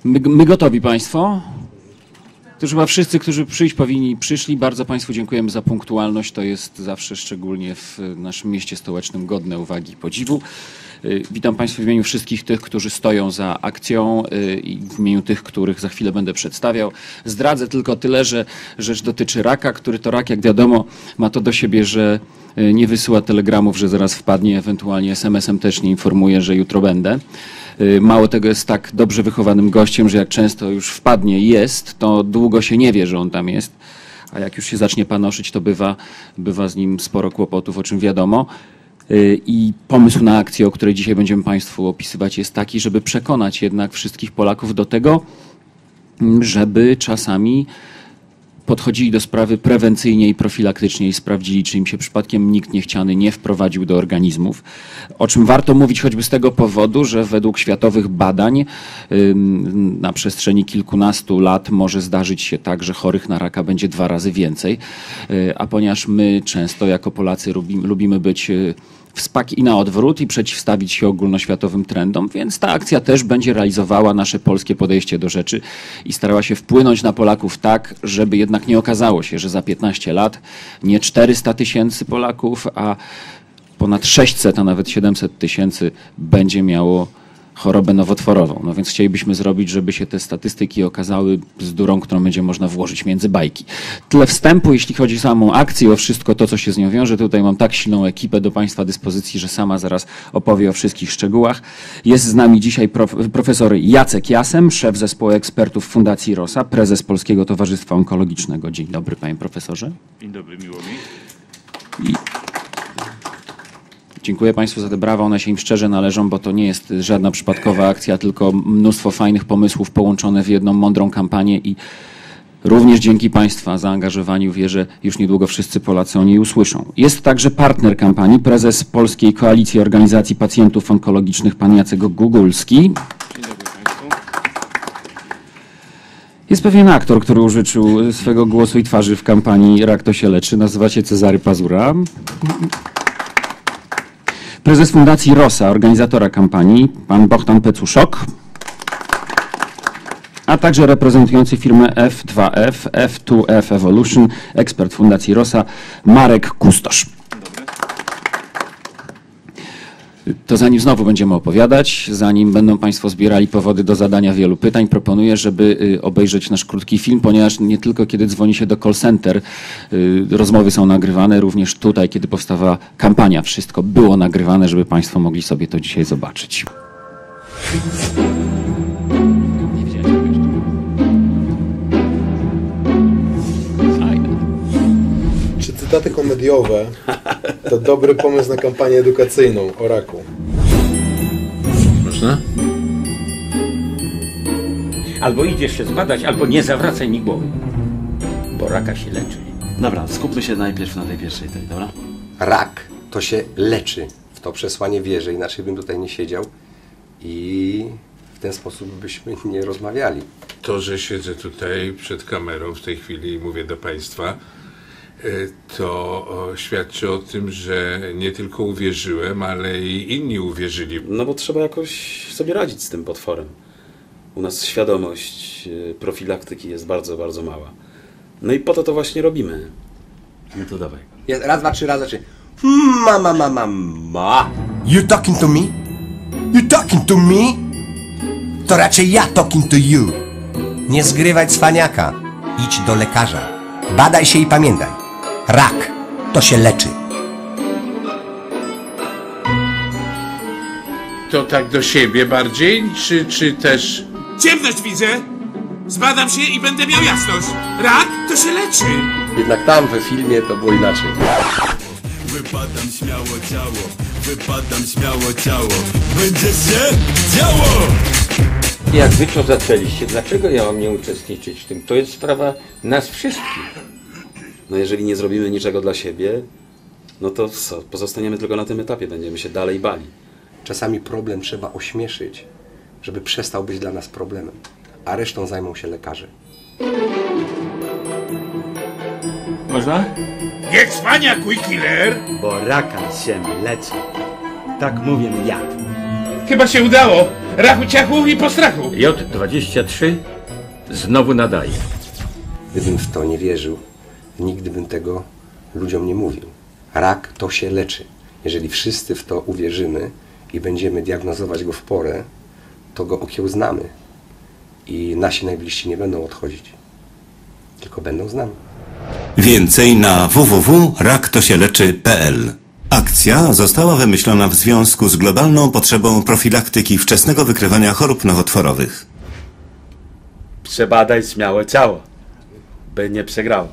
My gotowi Państwo? To chyba wszyscy, którzy przyjść powinni, przyszli. Bardzo Państwu dziękujemy za punktualność. To jest zawsze, szczególnie w naszym mieście stołecznym, godne uwagi i podziwu. Witam Państwa w imieniu wszystkich tych, którzy stoją za akcją i w imieniu tych, których za chwilę będę przedstawiał. Zdradzę tylko tyle, że rzecz dotyczy raka, który to rak, jak wiadomo, ma to do siebie, że nie wysyła telegramów, że zaraz wpadnie, ewentualnie SMS-em też nie informuje, że jutro będę. Mało tego, jest tak dobrze wychowanym gościem, że jak często już wpadnie i jest, to długo się nie wie, że on tam jest, a jak już się zacznie panoszyć, to bywa z nim sporo kłopotów, o czym wiadomo. I pomysł na akcję, o której dzisiaj będziemy Państwu opisywać, jest taki, żeby przekonać jednak wszystkich Polaków do tego, żeby czasami podchodzili do sprawy prewencyjnie i profilaktycznie i sprawdzili, czy im się przypadkiem nikt niechciany nie wprowadził do organizmów. O czym warto mówić choćby z tego powodu, że według światowych badań na przestrzeni kilkunastu lat może zdarzyć się tak, że chorych na raka będzie 2 razy więcej. A ponieważ my często jako Polacy lubimy być w spak i na odwrót i przeciwstawić się ogólnoświatowym trendom, więc ta akcja też będzie realizowała nasze polskie podejście do rzeczy i starała się wpłynąć na Polaków tak, żeby jednak nie okazało się, że za 15 lat nie 400 000 Polaków, a ponad 600, a nawet 700 000 będzie miało chorobę nowotworową. No więc chcielibyśmy zrobić, żeby się te statystyki okazały bzdurą, którą będzie można włożyć między bajki. Tyle wstępu, jeśli chodzi o samą akcję, o wszystko to, co się z nią wiąże. Tutaj mam tak silną ekipę do Państwa dyspozycji, że sama zaraz opowie o wszystkich szczegółach. Jest z nami dzisiaj profesor Jacek Jasem, szef zespołu ekspertów Fundacji Rosa, prezes Polskiego Towarzystwa Onkologicznego. Dzień dobry, panie profesorze. Dzień dobry, miło mi. Dziękuję Państwu za te brawa, one się im szczerze należą, bo to nie jest żadna przypadkowa akcja, tylko mnóstwo fajnych pomysłów połączone w jedną mądrą kampanię i również dzięki Państwa zaangażowaniu wierzę, już niedługo wszyscy Polacy o niej usłyszą. Jest także partner kampanii, prezes Polskiej Koalicji Organizacji Pacjentów Onkologicznych, pan Jacek Gugulski. Dzień dobry Państwu. Jest pewien aktor, który użyczył swego głosu i twarzy w kampanii Rak to się leczy, nazywa się Cezary Pazura. Prezes Fundacji Rosa, organizatora kampanii, pan Bohdan Pecuszok, a także reprezentujący firmę F2F, F2F Evolution, ekspert Fundacji Rosa, Marek Kustosz. To zanim znowu będziemy opowiadać, zanim będą Państwo zbierali powody do zadania wielu pytań, proponuję, żeby obejrzeć nasz krótki film, ponieważ nie tylko kiedy dzwoni się do call center, rozmowy są nagrywane, również tutaj, kiedy powstawała kampania, wszystko było nagrywane, żeby Państwo mogli sobie to dzisiaj zobaczyć. Czy cytaty komediowe to dobry pomysł na kampanię edukacyjną o raku? Można? Albo idziesz się zbadać, albo nie zawracaj mi głowy. Bo raka się leczy. Dobra, skupmy się najpierw na tej pierwszej dobra? Rak to się leczy. W to przesłanie wierzę, inaczej bym tutaj nie siedział i w ten sposób byśmy nie rozmawiali. To, że siedzę tutaj przed kamerą w tej chwili i mówię do Państwa, to świadczy o tym, że nie tylko uwierzyłem, ale i inni uwierzyli. No bo trzeba jakoś sobie radzić z tym potworem. U nas świadomość profilaktyki jest bardzo, bardzo mała. No i po to właśnie robimy. No to dawaj. Jest, raz, dwa, trzy, raz, dwa, trzy. Ma. You talking to me? You talking to me? To raczej ja talking to you. Nie zgrywaj cwaniaka. Idź do lekarza. Badaj się i pamiętaj. Rak to się leczy. To tak do siebie bardziej, czy też... Ciemność widzę! Zbadam się i będę miał jasność. Rak to się leczy! Jednak tam we filmie to było inaczej. Wypadam śmiało ciało, wypadam śmiało ciało. Będzie się działo! Jak wy to zaczęliście, dlaczego ja mam nie uczestniczyć w tym? To jest sprawa nas wszystkich. No jeżeli nie zrobimy niczego dla siebie, no to co? Pozostaniemy tylko na tym etapie, będziemy się dalej bali. Czasami problem trzeba ośmieszyć, żeby przestał być dla nas problemem, a resztą zajmą się lekarze. Można? Nie cwaniakuj, killer! Bo raka się leczy. Tak mówię ja. Chyba się udało. Rachu, ciachu i po strachu. J23 znowu nadaje. Gdybym w to nie wierzył, nigdy bym tego ludziom nie mówił. Rak to się leczy. Jeżeli wszyscy w to uwierzymy i będziemy diagnozować go w porę, to go okiełznamy. I nasi najbliżsi nie będą odchodzić, tylko będą z nami. Więcej na www.raktosieleczy.pl. Akcja została wymyślona w związku z globalną potrzebą profilaktyki wczesnego wykrywania chorób nowotworowych. Przebadaj śmiałe ciało, by nie przegrało.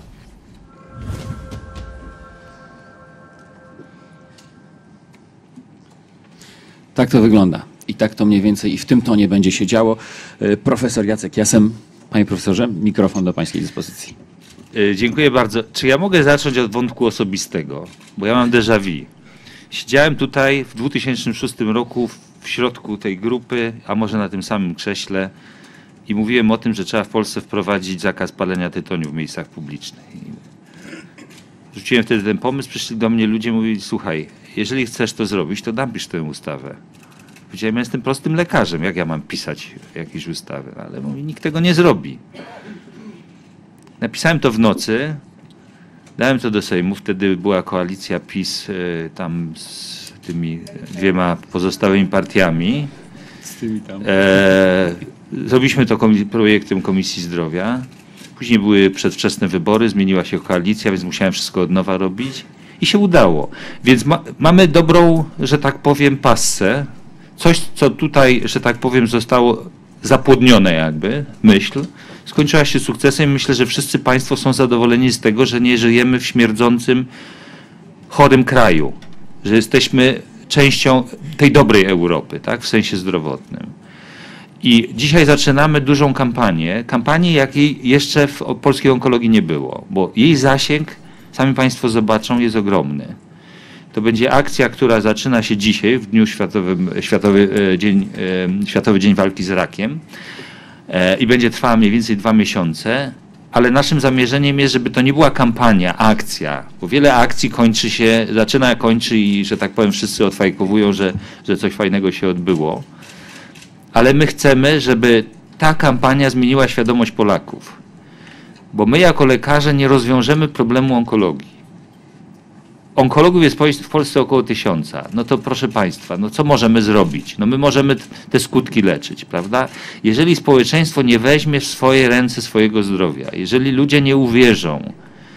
Tak to wygląda. I tak to mniej więcej i w tym tonie będzie się działo. Profesor Jacek Jasem. Panie profesorze, mikrofon do pańskiej dyspozycji. Dziękuję bardzo. Czy ja mogę zacząć od wątku osobistego? Bo ja mam déjà vu. Siedziałem tutaj w 2006 roku w środku tej grupy, a może na tym samym krześle i mówiłem o tym, że trzeba w Polsce wprowadzić zakaz palenia tytoniu w miejscach publicznych. Rzuciłem wtedy ten pomysł, przyszli do mnie ludzie i mówili, słuchaj, jeżeli chcesz to zrobić, to napisz tę ustawę. Powiedziałem, ja jestem prostym lekarzem, jak ja mam pisać jakieś ustawy? Ale mówi, nikt tego nie zrobi. Napisałem to w nocy, dałem to do Sejmu, wtedy była koalicja PiS tam z tymi dwiema pozostałymi partiami. Z tymi tam. Zrobiliśmy to projektem Komisji Zdrowia. Później były przedwczesne wybory, zmieniła się koalicja, więc musiałem wszystko od nowa robić i się udało. Więc mamy dobrą, że tak powiem, passę. Coś, co tutaj, że tak powiem, zostało zapłodnione jakby, myśl, skończyła się sukcesem i myślę, że wszyscy państwo są zadowoleni z tego, że nie żyjemy w śmierdzącym, chorym kraju, że jesteśmy częścią tej dobrej Europy, tak, w sensie zdrowotnym. I dzisiaj zaczynamy dużą kampanię, jakiej jeszcze w polskiej onkologii nie było, bo jej zasięg, sami państwo zobaczą, jest ogromny. To będzie akcja, która zaczyna się dzisiaj, w dniu Światowy Dzień Walki z Rakiem i będzie trwała mniej więcej 2 miesiące, ale naszym zamierzeniem jest, żeby to nie była kampania, akcja, bo wiele akcji kończy się, zaczyna, kończy i, że tak powiem, wszyscy odfajkowują, że coś fajnego się odbyło, ale my chcemy, żeby ta kampania zmieniła świadomość Polaków, bo my jako lekarze nie rozwiążemy problemu onkologii. Onkologów jest w Polsce około 1000. No to proszę państwa, no co możemy zrobić? No my możemy te skutki leczyć, prawda? Jeżeli społeczeństwo nie weźmie w swoje ręce swojego zdrowia, jeżeli ludzie nie uwierzą,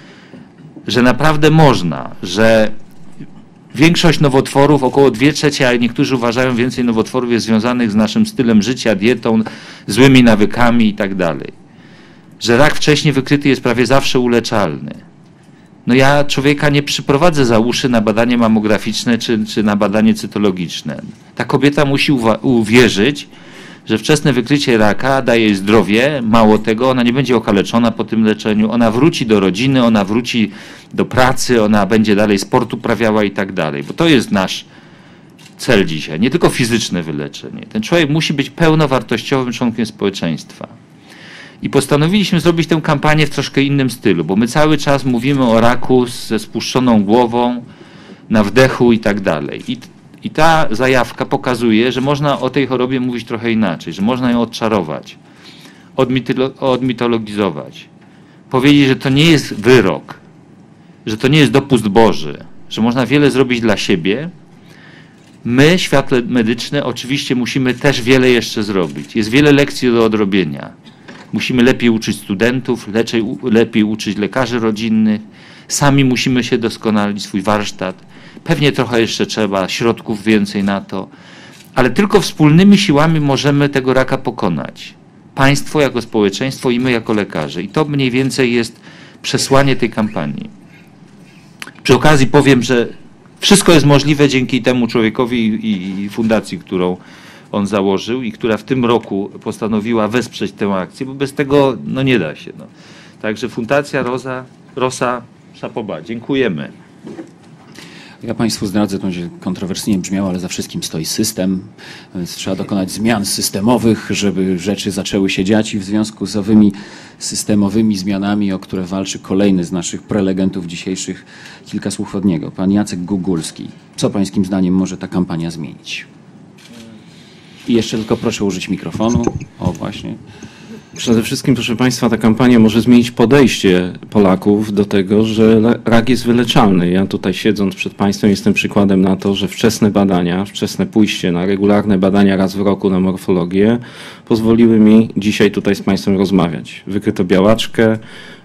że naprawdę można, że większość nowotworów, około 2/3, a niektórzy uważają więcej nowotworów jest związanych z naszym stylem życia, dietą, złymi nawykami i tak dalej. Że rak wcześniej wykryty jest prawie zawsze uleczalny. No ja człowieka nie przyprowadzę za uszy na badanie mammograficzne czy na badanie cytologiczne. Ta kobieta musi uwierzyć, że wczesne wykrycie raka daje jej zdrowie, mało tego, ona nie będzie okaleczona po tym leczeniu, ona wróci do rodziny, ona wróci do pracy, ona będzie dalej sport uprawiała i tak dalej, bo to jest nasz cel dzisiaj, nie tylko fizyczne wyleczenie. Ten człowiek musi być pełnowartościowym członkiem społeczeństwa. I postanowiliśmy zrobić tę kampanię w troszkę innym stylu, bo my cały czas mówimy o raku ze spuszczoną głową, na wdechu i tak dalej. I ta zajawka pokazuje, że można o tej chorobie mówić trochę inaczej, że można ją odczarować, odmitologizować. Powiedzieć, że to nie jest wyrok, że to nie jest dopust Boży, że można wiele zrobić dla siebie. My, świat medyczny, oczywiście musimy też wiele jeszcze zrobić. Jest wiele lekcji do odrobienia. Musimy lepiej uczyć studentów, lepiej uczyć lekarzy rodzinnych. Sami musimy się doskonalić, swój warsztat. Pewnie trochę jeszcze trzeba środków więcej na to. Ale tylko wspólnymi siłami możemy tego raka pokonać. Państwo jako społeczeństwo i my jako lekarze. I to mniej więcej jest przesłanie tej kampanii. Przy okazji powiem, że wszystko jest możliwe dzięki temu człowiekowi i fundacji, którą on założył i która w tym roku postanowiła wesprzeć tę akcję, bo bez tego no nie da się. No. Także Fundacja Rosa Szapoba. Dziękujemy. Ja państwu zdradzę, to będzie kontrowersyjnie brzmiało, ale za wszystkim stoi system, więc trzeba dokonać zmian systemowych, żeby rzeczy zaczęły się dziać i w związku z owymi systemowymi zmianami, o które walczy kolejny z naszych prelegentów dzisiejszych, kilka słów od niego. Pan Jacek Gugulski. Co pańskim zdaniem może ta kampania zmienić? I jeszcze tylko proszę użyć mikrofonu. O, właśnie. Przede wszystkim, proszę Państwa, ta kampania może zmienić podejście Polaków do tego, że rak jest wyleczalny. Ja tutaj siedząc przed Państwem jestem przykładem na to, że wczesne badania, wczesne pójście na regularne badania raz w roku na morfologię pozwoliły mi dzisiaj tutaj z Państwem rozmawiać. Wykryto białaczkę,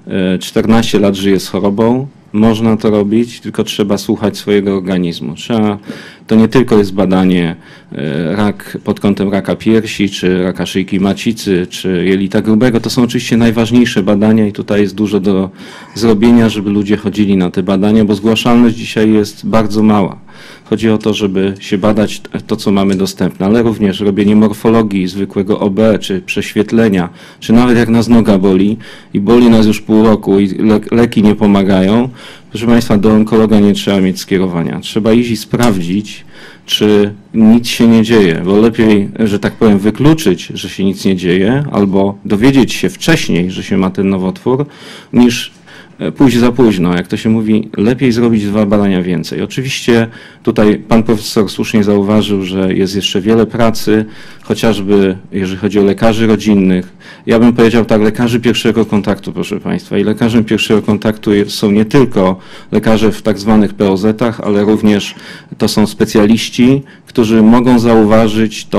14 lat żyję z chorobą. Można to robić, tylko trzeba słuchać swojego organizmu. To nie tylko jest badanie rak pod kątem raka piersi, czy raka szyjki macicy, czy jelita grubego. To są oczywiście najważniejsze badania i tutaj jest dużo do zrobienia, żeby ludzie chodzili na te badania, bo zgłaszalność dzisiaj jest bardzo mała. Chodzi o to, żeby się badać to, co mamy dostępne, ale również robienie morfologii, zwykłego OB, czy prześwietlenia, czy nawet jak nas noga boli i boli nas już pół roku i leki nie pomagają, proszę Państwa, do onkologa nie trzeba mieć skierowania. Trzeba iść i sprawdzić, czy nic się nie dzieje, bo lepiej, że tak powiem, wykluczyć, że się nic nie dzieje, albo dowiedzieć się wcześniej, że się ma ten nowotwór, niż pójść za późno. Jak to się mówi, lepiej zrobić 2 badania więcej. Oczywiście tutaj pan profesor słusznie zauważył, że jest jeszcze wiele pracy, chociażby jeżeli chodzi o lekarzy rodzinnych. Ja bym powiedział tak, lekarzy pierwszego kontaktu, proszę Państwa. I lekarzem pierwszego kontaktu są nie tylko lekarze w tak zwanych POZ-ach, ale również to są specjaliści, którzy mogą zauważyć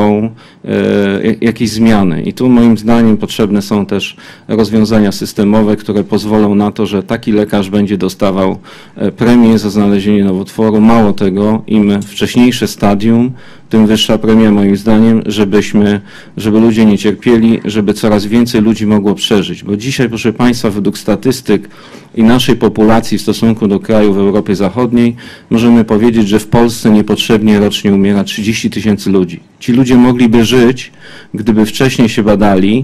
jakieś zmiany. I tu moim zdaniem potrzebne są też rozwiązania systemowe, które pozwolą na to, że taki lekarz będzie dostawał premię za znalezienie nowotworu. Mało tego, im wcześniejsze stadium, tym wyższa premia moim zdaniem, żeby ludzie nie cierpieli, żeby coraz więcej ludzi mogło przeżyć. Bo dzisiaj, proszę Państwa, według statystyk i naszej populacji w stosunku do krajów w Europie Zachodniej, możemy powiedzieć, że w Polsce niepotrzebnie rocznie umiera 30 000 ludzi. Ci ludzie mogliby żyć, gdyby wcześniej się badali,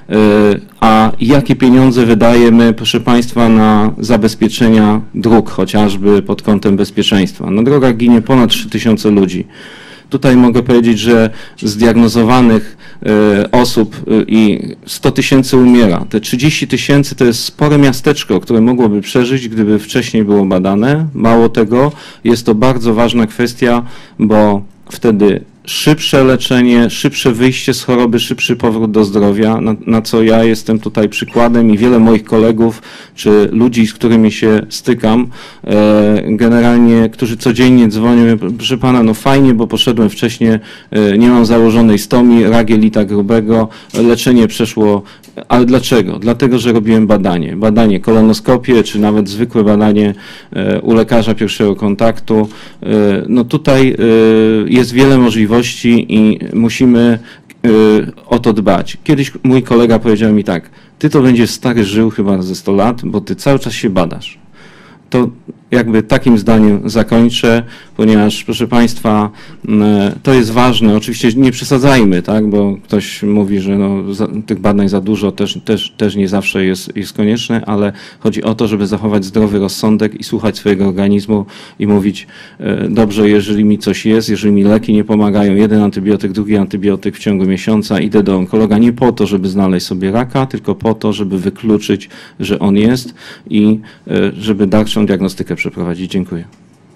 a jakie pieniądze wydajemy, proszę Państwa, na zabezpieczenia dróg, chociażby pod kątem bezpieczeństwa. Na drogach ginie ponad 3000 ludzi. Tutaj mogę powiedzieć, że zdiagnozowanych osób i 100 000 umiera. Te 30 000 to jest spore miasteczko, które mogłoby przeżyć, gdyby wcześniej było badane. Mało tego, jest to bardzo ważna kwestia, bo wtedy szybsze leczenie, szybsze wyjście z choroby, szybszy powrót do zdrowia, na co ja jestem tutaj przykładem i wiele moich kolegów, czy ludzi, z którymi się stykam, generalnie, którzy codziennie dzwonią, proszę pana, no fajnie, bo poszedłem wcześniej, nie mam założonej stomii, rak jelita grubego, leczenie przeszło, ale dlaczego? Dlatego, że robiłem badanie kolonoskopię, czy nawet zwykłe badanie u lekarza pierwszego kontaktu. No tutaj jest wiele możliwości i musimy o to dbać. Kiedyś mój kolega powiedział mi tak, ty to będziesz stary żył chyba ze 100 lat, bo ty cały czas się badasz. To jakby takim zdaniem zakończę, ponieważ, proszę Państwa, to jest ważne. Oczywiście nie przesadzajmy, tak, bo ktoś mówi, że no, tych badań za dużo też nie zawsze jest konieczne, ale chodzi o to, żeby zachować zdrowy rozsądek i słuchać swojego organizmu i mówić, dobrze, jeżeli mi coś jest, jeżeli mi leki nie pomagają, jeden antybiotyk, drugi antybiotyk w ciągu miesiąca, idę do onkologa nie po to, żeby znaleźć sobie raka, tylko po to, żeby wykluczyć, że on jest i żeby dalszą diagnostykę przeprowadzić. Dziękuję.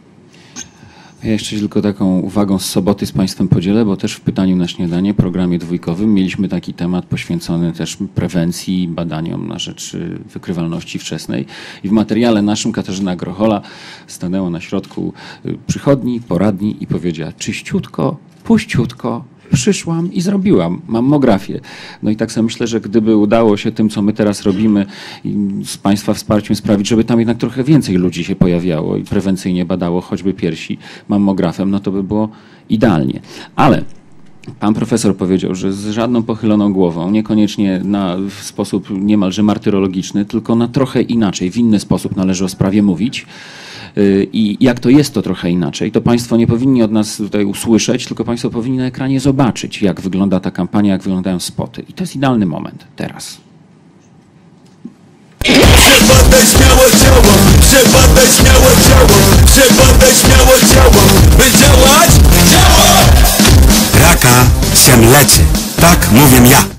Ja jeszcze tylko taką uwagą z soboty z Państwem podzielę, bo też w pytaniu na śniadanie, programie dwójkowym mieliśmy taki temat poświęcony też prewencji, badaniom na rzecz wykrywalności wczesnej. I w materiale naszym Katarzyna Grochola stanęła na środku przychodni, poradni i powiedziała czyściutko, puściutko, przyszłam i zrobiłam mammografię. No i tak sobie myślę, że gdyby udało się tym, co my teraz robimy i z Państwa wsparciem sprawić, żeby tam jednak trochę więcej ludzi się pojawiało i prewencyjnie badało choćby piersi mammografem, no to by było idealnie. Ale pan profesor powiedział, że z żadną pochyloną głową, niekoniecznie w sposób niemalże martyrologiczny, tylko na trochę inaczej, w inny sposób należy o sprawie mówić. I jak to jest to trochę inaczej, to Państwo nie powinni od nas tutaj usłyszeć, tylko Państwo powinni na ekranie zobaczyć, jak wygląda ta kampania, jak wyglądają spoty. I to jest idealny moment teraz. Przebadaj śmiało ciało, przebadaj śmiało ciało, przebadaj śmiało ciało, by działać, działa! Raka się leczy, tak mówię ja.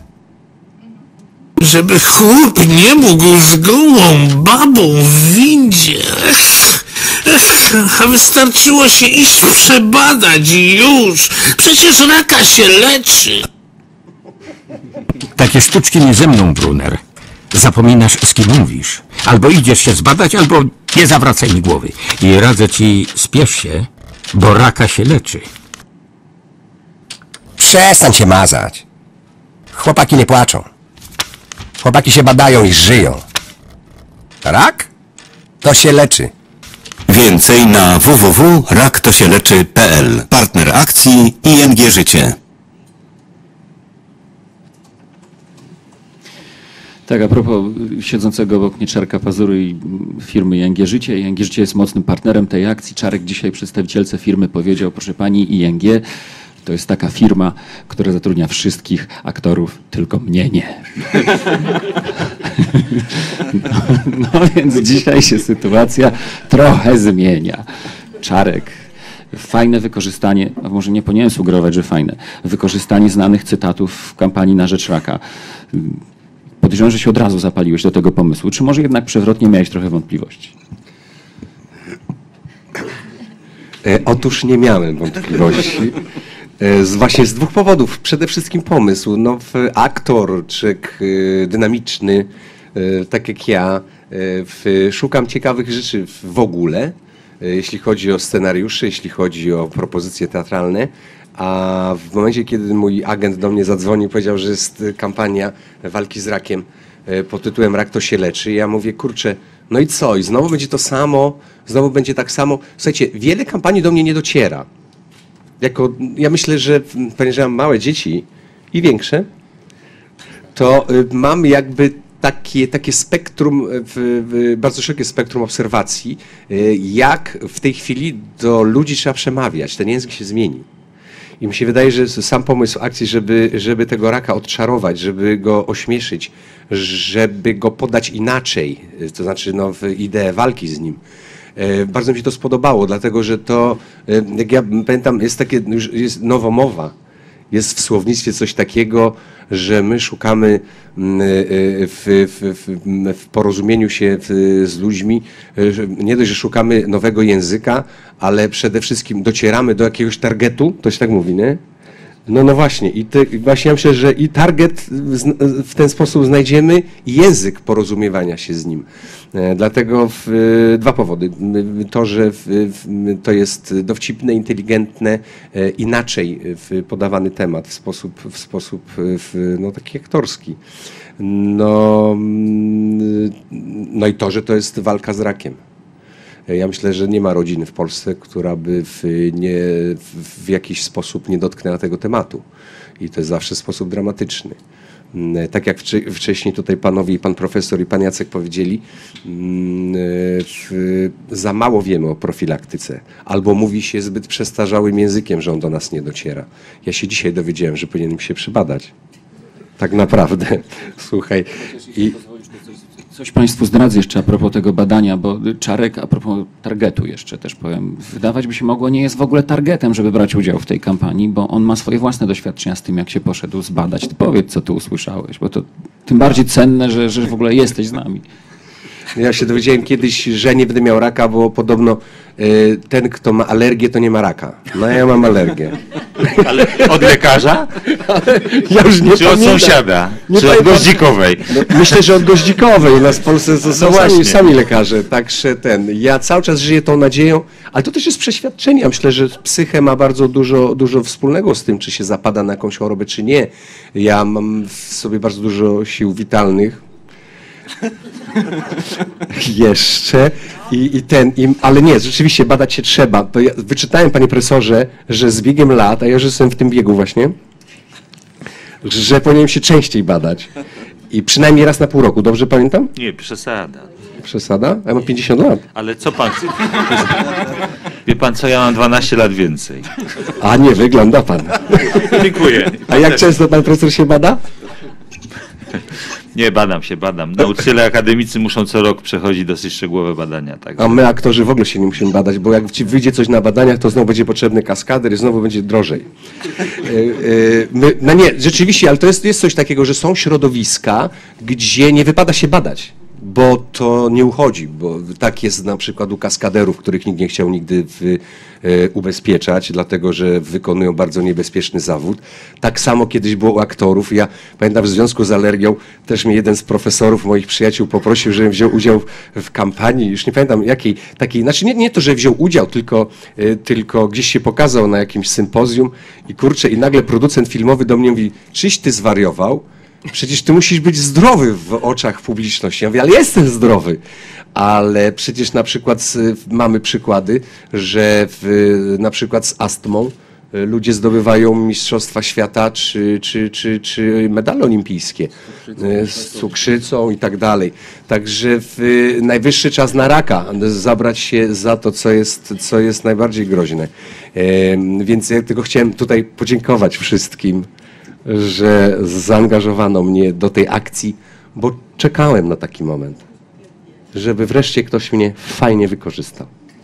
Żeby chłop nie mógł z gołą babą w windzie. A wystarczyło się iść przebadać i już. Przecież raka się leczy. Takie sztuczki nie ze mną, Brunner. Zapominasz, z kim mówisz. Albo idziesz się zbadać, albo nie zawracaj mi głowy. I radzę ci, spiesz się, bo raka się leczy. Przestań się mazać. Chłopaki nie płaczą. Chłopaki się badają i żyją. Rak? To się leczy. Więcej na www.raktosieleczy.pl. Partner akcji ING Życie. Tak, a propos siedzącego obok mnie Czarka Pazury i firmy ING Życie. ING Życie jest mocnym partnerem tej akcji. Czarek dzisiaj przedstawicielce firmy powiedział, proszę pani, ING to jest taka firma, która zatrudnia wszystkich aktorów, tylko mnie nie. No więc dzisiaj się sytuacja trochę zmienia. Czarek, fajne wykorzystanie, a może nie powinienem sugerować, że fajne, wykorzystanie znanych cytatów w kampanii na rzecz raka. Podejrzewam, że się od razu zapaliłeś do tego pomysłu. Czy może jednak przewrotnie miałeś trochę wątpliwości? Otóż nie miałem wątpliwości. Właśnie z dwóch powodów. Przede wszystkim pomysł. No, aktorczyk dynamiczny, tak jak ja, szukam ciekawych rzeczy w ogóle, jeśli chodzi o scenariusze, jeśli chodzi o propozycje teatralne. A w momencie, kiedy mój agent do mnie zadzwonił, powiedział, że jest kampania walki z rakiem pod tytułem Rak to się leczy. Ja mówię, kurczę, no i co? I znowu będzie to samo, znowu będzie tak samo. Słuchajcie, wiele kampanii do mnie nie dociera. Ja myślę, że ponieważ mam małe dzieci i większe, to mam jakby takie spektrum, bardzo szerokie spektrum obserwacji, jak w tej chwili do ludzi trzeba przemawiać. Ten język się zmienił. I mi się wydaje, że sam pomysł akcji, żeby tego raka odczarować, żeby go ośmieszyć, żeby go podać inaczej, to znaczy no, w ideę walki z nim, bardzo mi się to spodobało, dlatego że to, jak ja pamiętam, jest nowomowa. Jest w słownictwie coś takiego, że my szukamy w porozumieniu się z ludźmi, nie dość, że szukamy nowego języka, ale przede wszystkim docieramy do jakiegoś targetu, to się tak mówi, nie? No właśnie, właśnie ja myślę, że i target w ten sposób znajdziemy i język porozumiewania się z nim. Dlatego dwa powody. To, że to jest dowcipne, inteligentne, inaczej podawany temat w sposób no, taki aktorski. No i to, że to jest walka z rakiem. Ja myślę, że nie ma rodziny w Polsce, która by w jakiś sposób nie dotknęła tego tematu. I to jest zawsze sposób dramatyczny. Tak jak wcześniej tutaj panowie i pan profesor i pan Jacek powiedzieli, za mało wiemy o profilaktyce. Albo mówi się zbyt przestarzałym językiem, że on do nas nie dociera. Ja się dzisiaj dowiedziałem, że powinienem się przybadać. Tak naprawdę. Słuchaj. Coś Państwu zdradzę jeszcze a propos tego badania, bo Czarek a propos targetu jeszcze też powiem. Wydawać by się mogło, nie jest w ogóle targetem, żeby brać udział w tej kampanii, bo on ma swoje własne doświadczenia z tym, jak się poszedł zbadać. Ty powiedz, co tu usłyszałeś, bo to tym bardziej cenne, że w ogóle jesteś z nami. Ja się dowiedziałem kiedyś, że nie będę miał raka, bo podobno ten, kto ma alergię, to nie ma raka. No ja mam alergię. Ale od lekarza? Ja już nie Czy od sąsiada? Czy od goździkowej? No, myślę, że od goździkowej. U nas w Polsce to są sami lekarze. Także ja cały czas żyję tą nadzieją, ale to też jest przeświadczenie. Ja myślę, że psychę ma bardzo dużo wspólnego z tym, czy się zapada na jakąś chorobę, czy nie. Ja mam w sobie bardzo dużo sił witalnych. Jeszcze ale nie, rzeczywiście badać się trzeba. To ja wyczytałem, panie profesorze, że z biegiem lat, a ja już jestem w tym biegu właśnie, że powinienem się częściej badać. I przynajmniej raz na pół roku, dobrze pamiętam? Nie, przesada. Przesada? Ja mam 50 lat. Ale co pan... Wie pan co, ja mam 12 lat więcej. A nie, wygląda pan. Dziękuję. A jak często pan profesor się bada? Nie, badam. Nauczyciele akademicy muszą co rok przechodzić dosyć szczegółowe badania. Tak. A my aktorzy w ogóle się nie musimy badać, bo jak ci wyjdzie coś na badaniach, to znowu będzie potrzebny kaskader i znowu będzie drożej. No nie, rzeczywiście, ale to jest coś takiego, że są środowiska, gdzie nie wypada się badać, bo to nie uchodzi, bo tak jest na przykład u kaskaderów, których nikt nie chciał nigdy ubezpieczać, dlatego że wykonują bardzo niebezpieczny zawód. Tak samo kiedyś było u aktorów. Ja pamiętam, w związku z alergią też mnie jeden z profesorów, moich przyjaciół, poprosił, żebym wziął udział w kampanii, już nie pamiętam jakiej, takiej, znaczy nie to, że wziął udział, tylko gdzieś się pokazał na jakimś sympozjum i kurczę, i nagle producent filmowy do mnie mówi, czyś ty zwariował? Przecież ty musisz być zdrowy w oczach publiczności. Ja mówię, ale jestem zdrowy. Ale przecież na przykład mamy przykłady, że na przykład z astmą ludzie zdobywają mistrzostwa świata czy medale olimpijskie z cukrzycą i tak dalej. Także najwyższy czas na raka, zabrać się za to, co jest najbardziej groźne. Więc ja tylko chciałem tutaj podziękować wszystkim, że zaangażowano mnie do tej akcji, bo czekałem na taki moment, żeby wreszcie ktoś mnie fajnie wykorzystał.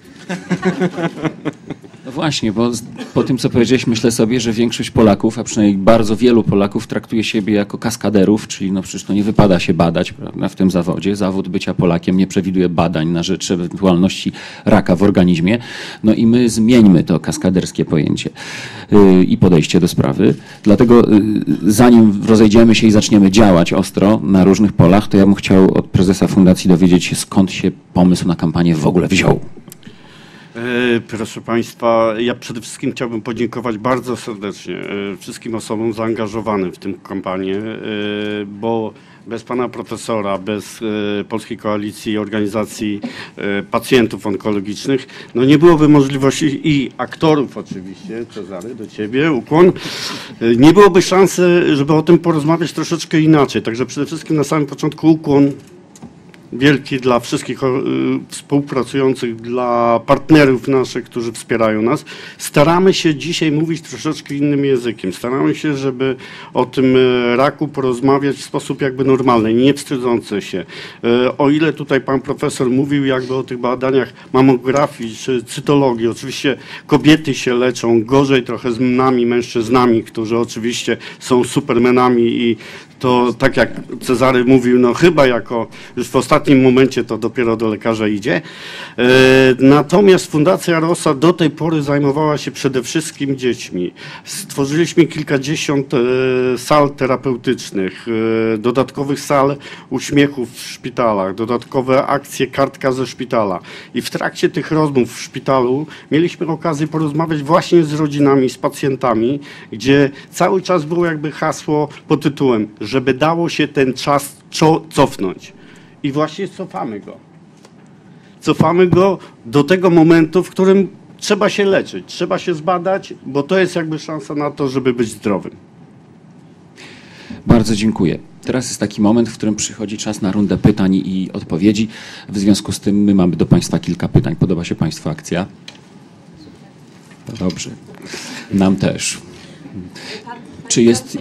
No właśnie, bo po tym, co powiedziałeś, myślę sobie, że większość Polaków, a przynajmniej bardzo wielu Polaków traktuje siebie jako kaskaderów, czyli no przecież to nie wypada się badać, prawda, w tym zawodzie. Zawód bycia Polakiem nie przewiduje badań na rzecz ewentualności raka w organizmie. No i my zmieńmy to kaskaderskie pojęcie i podejście do sprawy. Dlatego zanim rozejdziemy się i zaczniemy działać ostro na różnych polach, to ja bym chciał od prezesa fundacji dowiedzieć się, skąd się pomysł na kampanię w ogóle wziął. Proszę Państwa, ja przede wszystkim chciałbym podziękować bardzo serdecznie wszystkim osobom zaangażowanym w tę kampanię, bo bez pana profesora, bez Polskiej Koalicji Organizacji Pacjentów Onkologicznych, no nie byłoby możliwości i aktorów oczywiście, Cezary, do ciebie, ukłon, nie byłoby szansy, żeby o tym porozmawiać troszeczkę inaczej. Także przede wszystkim na samym początku ukłon wielki dla wszystkich współpracujących, dla partnerów naszych, którzy wspierają nas. Staramy się dzisiaj mówić troszeczkę innym językiem. Staramy się, żeby o tym raku porozmawiać w sposób jakby normalny, nie wstydzący się. O ile tutaj pan profesor mówił jakby o tych badaniach mamografii czy cytologii, oczywiście kobiety się leczą gorzej trochę z nami, mężczyznami, którzy oczywiście są supermenami i to tak jak Cezary mówił, no chyba jako już w ostatnim momencie to dopiero do lekarza idzie. Natomiast Fundacja Rosa do tej pory zajmowała się przede wszystkim dziećmi. Stworzyliśmy kilkadziesiąt sal terapeutycznych, dodatkowych sal uśmiechów w szpitalach, dodatkowe akcje kartka ze szpitala. I w trakcie tych rozmów w szpitalu mieliśmy okazję porozmawiać właśnie z rodzinami, z pacjentami, gdzie cały czas było jakby hasło pod tytułem, żeby dało się ten czas cofnąć. I właśnie cofamy go. Cofamy go do tego momentu, w którym trzeba się leczyć, trzeba się zbadać, bo to jest jakby szansa na to, żeby być zdrowym. Bardzo dziękuję. Teraz jest taki moment, w którym przychodzi czas na rundę pytań i odpowiedzi. W związku z tym my mamy do Państwa kilka pytań. Podoba się Państwu akcja? Dobrze. Nam też. Czy jest...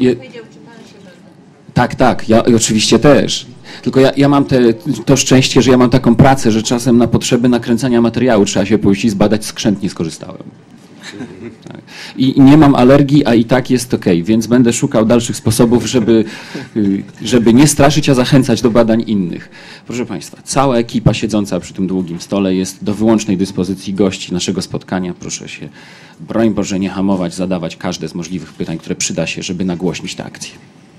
Tak, ja oczywiście też. Tylko ja mam to szczęście, że ja mam taką pracę, że czasem na potrzeby nakręcania materiału trzeba się pójść i zbadać, skrzęt nie skorzystałem. Tak. I nie mam alergii, a i tak jest okej, więc będę szukał dalszych sposobów, żeby nie straszyć, a zachęcać do badań innych. Proszę Państwa, cała ekipa siedząca przy tym długim stole jest do wyłącznej dyspozycji gości naszego spotkania. Proszę się, broń Boże, nie hamować, zadawać każde z możliwych pytań, które przyda się, żeby nagłośnić tę akcję.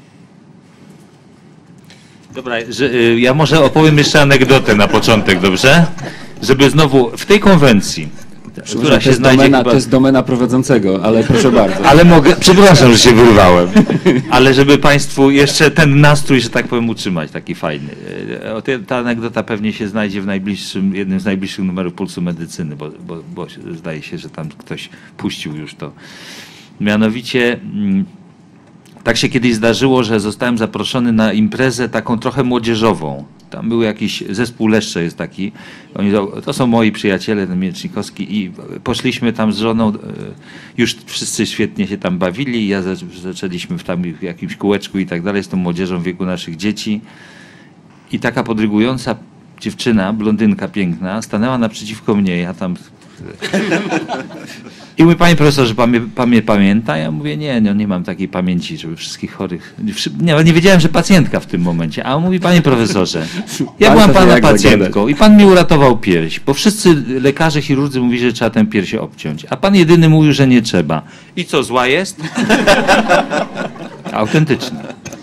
Dobra, ja może opowiem jeszcze anegdotę na początek, dobrze? Żeby znowu w tej konwencji, która się znajdzie chyba... To jest domena prowadzącego, ale proszę bardzo. Ale mogę, przepraszam, że się wyrwałem, ale żeby Państwu jeszcze ten nastrój, że tak powiem, utrzymać, taki fajny. Ta anegdota pewnie się znajdzie w jednym z najbliższych numerów Pulsu Medycyny, bo zdaje się, że tam ktoś puścił już to. Mianowicie... Tak się kiedyś zdarzyło, że zostałem zaproszony na imprezę taką trochę młodzieżową. Tam był jakiś zespół Leszcze jest taki. To są moi przyjaciele, ten Miecznikowski i poszliśmy tam z żoną. Już wszyscy świetnie się tam bawili. Ja zaczęliśmy w jakimś kółeczku i tak dalej z tą młodzieżą w wieku naszych dzieci. I taka podrygująca dziewczyna, blondynka piękna, stanęła naprzeciwko mnie. Ja tam I mówi, panie profesorze, pan mnie pamięta? Ja mówię, nie mam takiej pamięci, żeby wszystkich chorych... Nie wiedziałem, że pacjentka w tym momencie. A on mówi, panie profesorze, ja byłam pana pacjentką i pan mi uratował pierś, bo wszyscy lekarze, chirurdzy mówili, że trzeba tę pierś obciąć. A pan jedyny mówił, że nie trzeba. I co, zła jest? Autentycznie.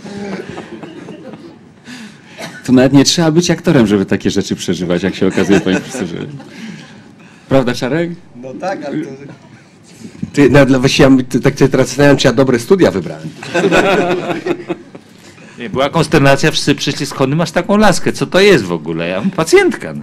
To nawet nie trzeba być aktorem, żeby takie rzeczy przeżywać, jak się okazuje, panie profesorze. Prawda, Czarek? No tak, ale to... Właściwie tak się teraz zastanawiam, czy ja dobre studia wybrałem. Nie, była konsternacja, wszyscy przyszli, skąd masz taką laskę? Co to jest w ogóle? Ja mam pacjentka.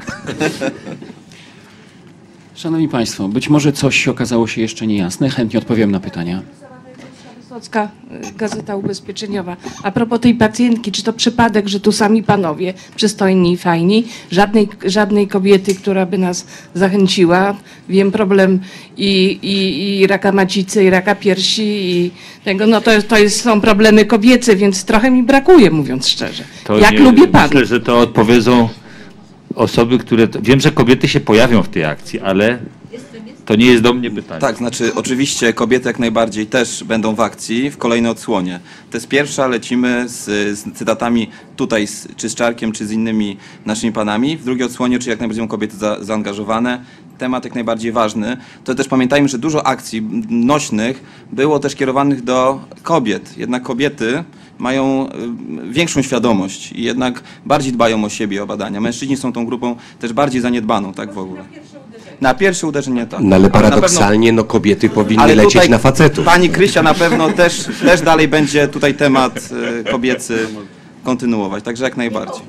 Szanowni Państwo, być może coś okazało się jeszcze niejasne. Chętnie odpowiem na pytania. Wysocka, Gazeta Ubezpieczeniowa. A propos tej pacjentki, czy to przypadek, że tu sami panowie, przystojni i fajni, żadnej kobiety, która by nas zachęciła. Wiem, problem i raka macicy, i raka piersi, i tego, no są problemy kobiece, więc trochę mi brakuje, mówiąc szczerze. Lubię panów. Myślę, że to odpowiedzą osoby, które... Wiem, że kobiety się pojawią w tej akcji, ale... To nie jest do mnie pytanie. Tak, znaczy oczywiście kobiety jak najbardziej też będą w akcji w kolejnej odsłonie. To jest pierwsza, lecimy z cytatami tutaj, czy z Czarkiem, czy z innymi naszymi panami. W drugiej odsłonie, czy jak najbardziej są kobiety zaangażowane. Temat jak najbardziej ważny. To też pamiętajmy, że dużo akcji nośnych było też kierowanych do kobiet. Jednak kobiety mają większą świadomość i jednak bardziej dbają o siebie, o badania. Mężczyźni są tą grupą też bardziej zaniedbaną, tak w ogóle. Na pierwsze uderzenie tak. No ale paradoksalnie no, kobiety powinny lecieć na facetów. Pani Krysia na pewno też dalej będzie tutaj temat kobiecy kontynuować, także jak najbardziej.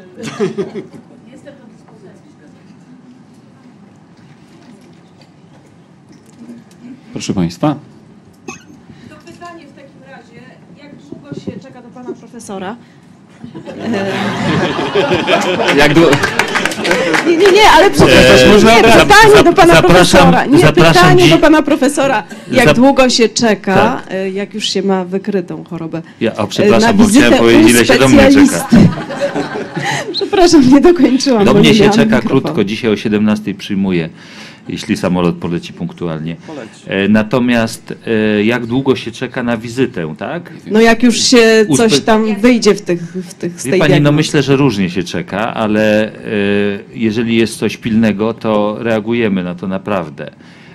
Proszę Państwa. To pytanie w takim razie, jak długo się czeka do pana profesora? Jak długo... Nie, ale pytanie do pana profesora. Nie, pytanie do pana profesora. Jak długo się czeka, jak już się ma wykrytą chorobę? Przepraszam, bo chciałem powiedzieć, ile się do mnie czeka. Przepraszam, nie dokończyłam. Do mnie się czeka krótko. Dzisiaj o 17:00 przyjmuję, jeśli samolot poleci punktualnie. Natomiast jak długo się czeka na wizytę, tak? No jak już się coś tam wyjdzie z tej Wie pani, no myślę, że różnie się czeka, ale jeżeli jest coś pilnego, to reagujemy na to naprawdę.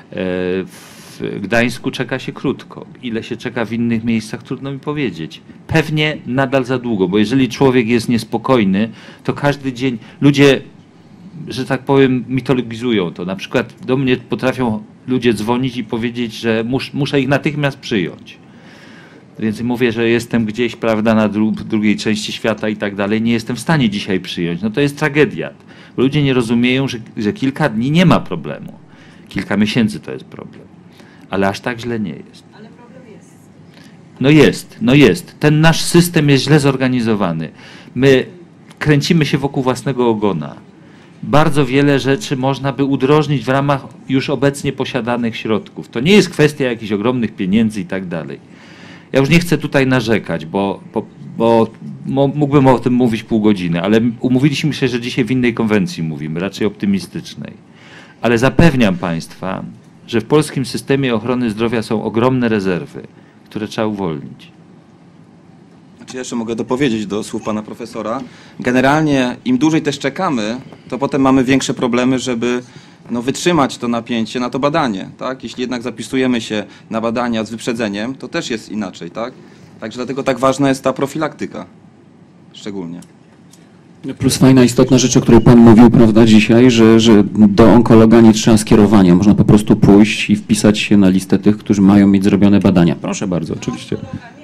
W Gdańsku czeka się krótko. Ile się czeka w innych miejscach, trudno mi powiedzieć. Pewnie nadal za długo, bo jeżeli człowiek jest niespokojny, to każdy dzień ludzie, że tak powiem, mitologizują to. Na przykład do mnie potrafią ludzie dzwonić i powiedzieć, że muszę ich natychmiast przyjąć. Więc mówię, że jestem gdzieś, prawda, na drugiej części świata i tak dalej. Nie jestem w stanie dzisiaj przyjąć. No to jest tragedia. Ludzie nie rozumieją, że kilka dni nie ma problemu. Kilka miesięcy to jest problem. Ale aż tak źle nie jest. Ale problem jest. No jest. Ten nasz system jest źle zorganizowany. My kręcimy się wokół własnego ogona. Bardzo wiele rzeczy można by udrożnić w ramach już obecnie posiadanych środków. To nie jest kwestia jakichś ogromnych pieniędzy i tak dalej. Ja już nie chcę tutaj narzekać, bo mógłbym o tym mówić pół godziny, ale umówiliśmy się, że dzisiaj w innej konwencji mówimy, raczej optymistycznej. Ale zapewniam Państwa, że w polskim systemie ochrony zdrowia są ogromne rezerwy, które trzeba uwolnić. Czy jeszcze mogę dopowiedzieć do słów pana profesora? Generalnie im dłużej też czekamy, to potem mamy większe problemy, żeby wytrzymać to napięcie na to badanie. Tak? Jeśli jednak zapisujemy się na badania z wyprzedzeniem, to też jest inaczej. Tak? Także dlatego tak ważna jest ta profilaktyka. Szczególnie. Plus fajna, istotna rzecz, o której Pan mówił, prawda, dzisiaj, że do onkologa nie trzeba skierowania. Można po prostu pójść i wpisać się na listę tych, którzy mają mieć zrobione badania. Proszę bardzo, oczywiście.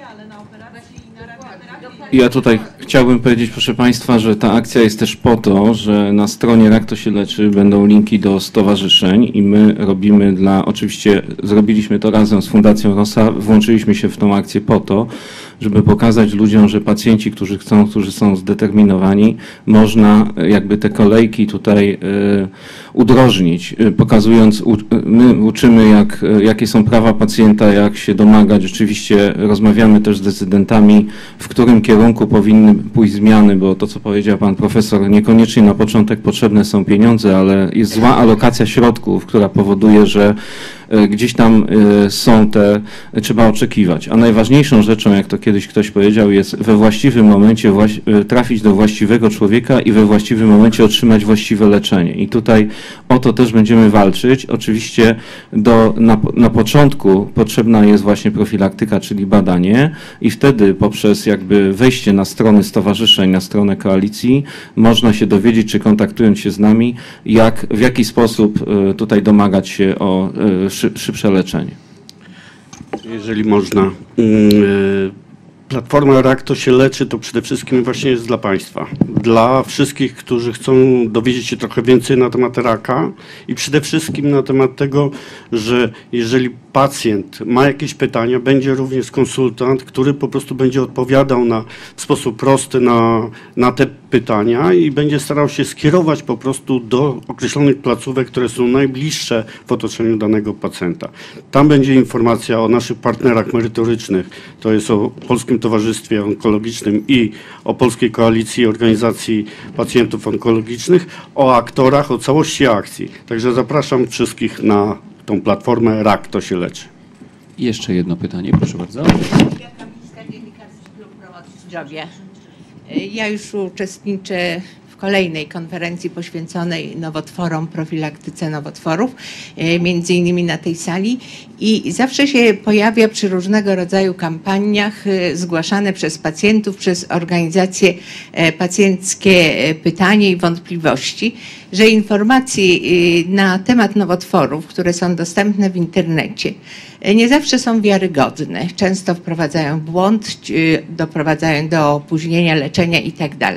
Ja tutaj chciałbym powiedzieć, proszę Państwa, że ta akcja jest też po to, że na stronie Rak to się leczy będą linki do stowarzyszeń i my robimy oczywiście zrobiliśmy to razem z Fundacją Rosa, włączyliśmy się w tą akcję po to, żeby pokazać ludziom, że pacjenci, którzy chcą, którzy są zdeterminowani, można jakby te kolejki tutaj udrożnić, pokazując, my uczymy, jakie są prawa pacjenta, jak się domagać. Rzeczywiście rozmawiamy też z decydentami, w którym kierunku powinny pójść zmiany, bo to, co powiedział pan profesor, niekoniecznie na początek potrzebne są pieniądze, ale jest zła alokacja środków, która powoduje, że gdzieś tam są te, trzeba oczekiwać. A najważniejszą rzeczą, jak to kiedyś ktoś powiedział, jest we właściwym momencie trafić do właściwego człowieka i we właściwym momencie otrzymać właściwe leczenie. I tutaj o to też będziemy walczyć. Oczywiście na początku potrzebna jest właśnie profilaktyka, czyli badanie i wtedy poprzez jakby wejście na strony stowarzyszeń, na stronę koalicji można się dowiedzieć, czy kontaktując się z nami, w jaki sposób tutaj domagać się o szybsze leczenie. Jeżeli można. Platforma RAK to się leczy, to przede wszystkim właśnie jest dla Państwa. Dla wszystkich, którzy chcą dowiedzieć się trochę więcej na temat raka i przede wszystkim na temat tego, że jeżeli pacjent ma jakieś pytania, będzie również konsultant, który po prostu będzie odpowiadał w sposób prosty na te pytania i będzie starał się skierować po prostu do określonych placówek, które są najbliższe w otoczeniu danego pacjenta. Tam będzie informacja o naszych partnerach merytorycznych, to jest o Polskim Towarzystwie Onkologicznym i o Polskiej Koalicji Organizacji Pacjentów Onkologicznych, o aktorach, o całości akcji. Także zapraszam wszystkich na tą platformę RAK to się leczy. I jeszcze jedno pytanie, proszę bardzo. Zdrowia. Ja już uczestniczę w kolejnej konferencji poświęconej nowotworom, profilaktyce nowotworów, między innymi na tej sali i zawsze się pojawia przy różnego rodzaju kampaniach zgłaszane przez pacjentów, przez organizacje pacjenckie pytanie i wątpliwości, że informacje na temat nowotworów, które są dostępne w internecie, nie zawsze są wiarygodne. Często wprowadzają w błąd, doprowadzają do opóźnienia leczenia itd.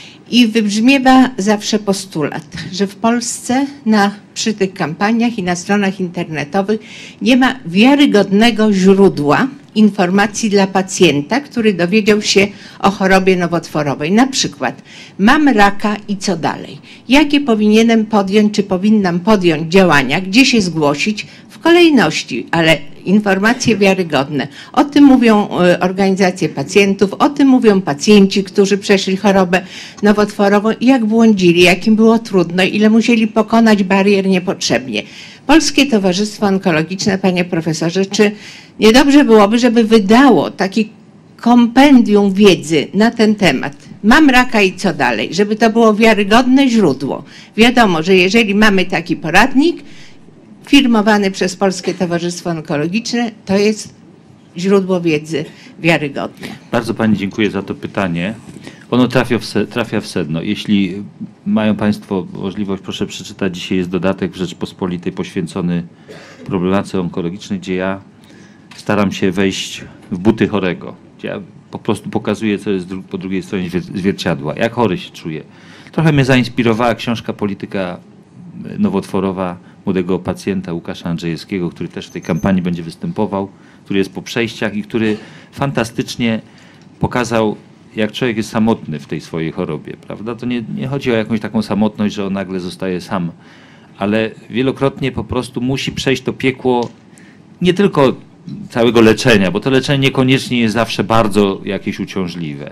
I wybrzmiewa zawsze postulat, że w Polsce przy tych kampaniach i na stronach internetowych nie ma wiarygodnego źródła informacji dla pacjenta, który dowiedział się o chorobie nowotworowej. Na przykład mam raka i co dalej? Jakie powinienem podjąć, czy powinnam podjąć działania, gdzie się zgłosić w kolejności, ale informacje wiarygodne. O tym mówią organizacje pacjentów, o tym mówią pacjenci, którzy przeszli chorobę nowotworową i jak błądzili, jak im było trudno, ile musieli pokonać barier niepotrzebnie. Polskie Towarzystwo Onkologiczne, panie profesorze, czy niedobrze byłoby, żeby wydało taki kompendium wiedzy na ten temat? Mam raka i co dalej? Żeby to było wiarygodne źródło. Wiadomo, że jeżeli mamy taki poradnik firmowany przez Polskie Towarzystwo Onkologiczne, to jest źródło wiedzy wiarygodne. Bardzo pani dziękuję za to pytanie. Ono trafia w sedno. Jeśli mają państwo możliwość, proszę przeczytać. Dzisiaj jest dodatek w Rzeczpospolitej poświęcony problematyce onkologicznej, gdzie ja staram się wejść w buty chorego. Gdzie ja po prostu pokazuję, co jest po drugiej stronie zwierciadła. Jak chory się czuje. Trochę mnie zainspirowała książka Polityka nowotworowa młodego pacjenta Łukasza Andrzejewskiego, który też w tej kampanii będzie występował, który jest po przejściach i który fantastycznie pokazał, jak człowiek jest samotny w tej swojej chorobie, prawda? To nie chodzi o jakąś taką samotność, że on nagle zostaje sam, ale wielokrotnie po prostu musi przejść to piekło nie tylko całego leczenia, bo to leczenie niekoniecznie jest zawsze bardzo jakieś uciążliwe,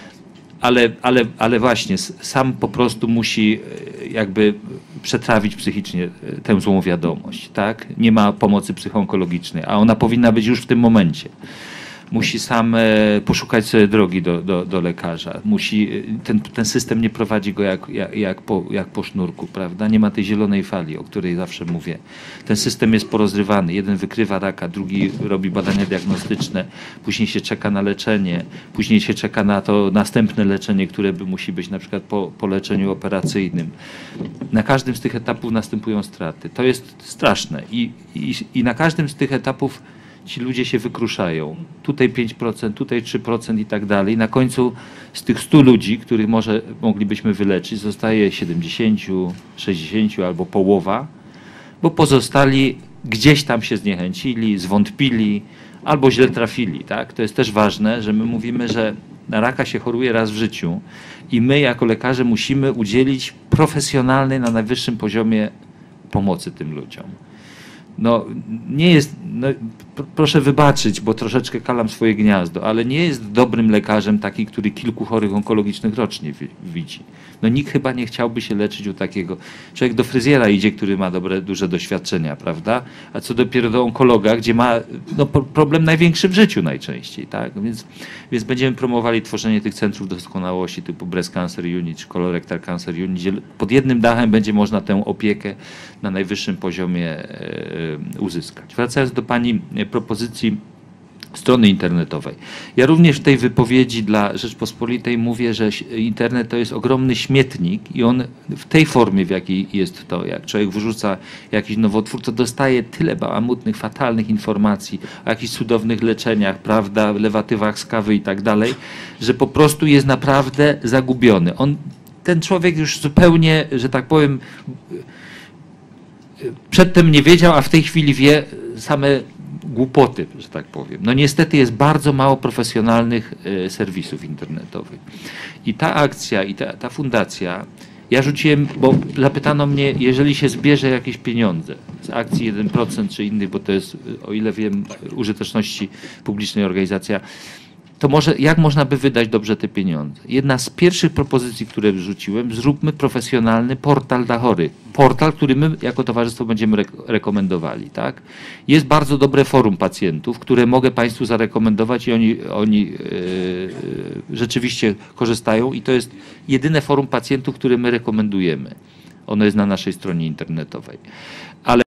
ale właśnie sam po prostu musi jakby przetrawić psychicznie tę złą wiadomość, tak? Nie ma pomocy psychoonkologicznej, a ona powinna być już w tym momencie. Musi sam poszukać sobie drogi do lekarza. Ten system nie prowadzi go jak po sznurku, prawda? Nie ma tej zielonej fali, o której zawsze mówię. Ten system jest porozrywany. Jeden wykrywa raka, drugi robi badania diagnostyczne, później się czeka na leczenie, później się czeka na to następne leczenie, które musi być na przykład po leczeniu operacyjnym. Na każdym z tych etapów następują straty. To jest straszne i na każdym z tych etapów ci ludzie się wykruszają. Tutaj 5%, tutaj 3% i tak dalej. Na końcu z tych 100 ludzi, których moglibyśmy wyleczyć, zostaje 70, 60 albo połowa, bo pozostali gdzieś tam się zniechęcili, zwątpili, albo źle trafili, tak? To jest też ważne, że my mówimy, że na raka się choruje raz w życiu i my jako lekarze musimy udzielić profesjonalnej na najwyższym poziomie pomocy tym ludziom. No nie jest, no, proszę wybaczyć, bo troszeczkę kalam swoje gniazdo, ale nie jest dobrym lekarzem taki, który kilku chorych onkologicznych rocznie widzi. No nikt chyba nie chciałby się leczyć u takiego. Człowiek do fryzjera idzie, który ma duże doświadczenia, prawda? A co dopiero do onkologa, gdzie ma no, problem największy w życiu najczęściej, tak? Więc będziemy promowali tworzenie tych centrów doskonałości typu Breast Cancer Unit czy Colorectal Cancer Unit, gdzie pod jednym dachem będzie można tę opiekę na najwyższym poziomie uzyskać. Wracając do Pani propozycji strony internetowej. Ja również w tej wypowiedzi dla Rzeczpospolitej mówię, że internet to jest ogromny śmietnik i on w tej formie, w jakiej jest to, jak człowiek wyrzuca jakiś nowotwór, to dostaje tyle bałamutnych, fatalnych informacji o jakichś cudownych leczeniach, prawda, lewatywach z kawy i tak dalej, że po prostu jest naprawdę zagubiony. Ten człowiek już zupełnie, że tak powiem, przedtem nie wiedział, a w tej chwili wie same głupoty, że tak powiem. No niestety jest bardzo mało profesjonalnych serwisów internetowych. I ta akcja i ta fundacja, ja rzuciłem, bo zapytano mnie, jeżeli się zbierze jakieś pieniądze z akcji 1% czy innych, bo to jest, o ile wiem, użyteczności publicznej organizacja, to może, jak można by wydać dobrze te pieniądze? Jedna z pierwszych propozycji, które wrzuciłem, zróbmy profesjonalny portal dla chorych. Portal, który my jako towarzystwo będziemy rekomendowali. Tak? Jest bardzo dobre forum pacjentów, które mogę Państwu zarekomendować i oni rzeczywiście korzystają i to jest jedyne forum pacjentów, które my rekomendujemy. Ono jest na naszej stronie internetowej. Ale